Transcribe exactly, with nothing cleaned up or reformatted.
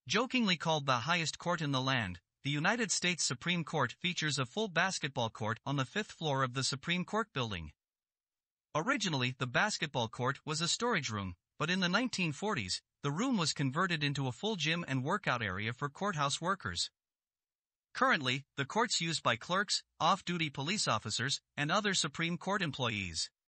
Jokingly called the highest court in the land, the United States Supreme Court features a full basketball court on the fifth floor of the Supreme Court building. Originally, the basketball court was a storage room, but in the nineteen forties, the room was converted into a full gym and workout area for courthouse workers. Currently, the court's used by clerks, off-duty police officers, and other Supreme Court employees.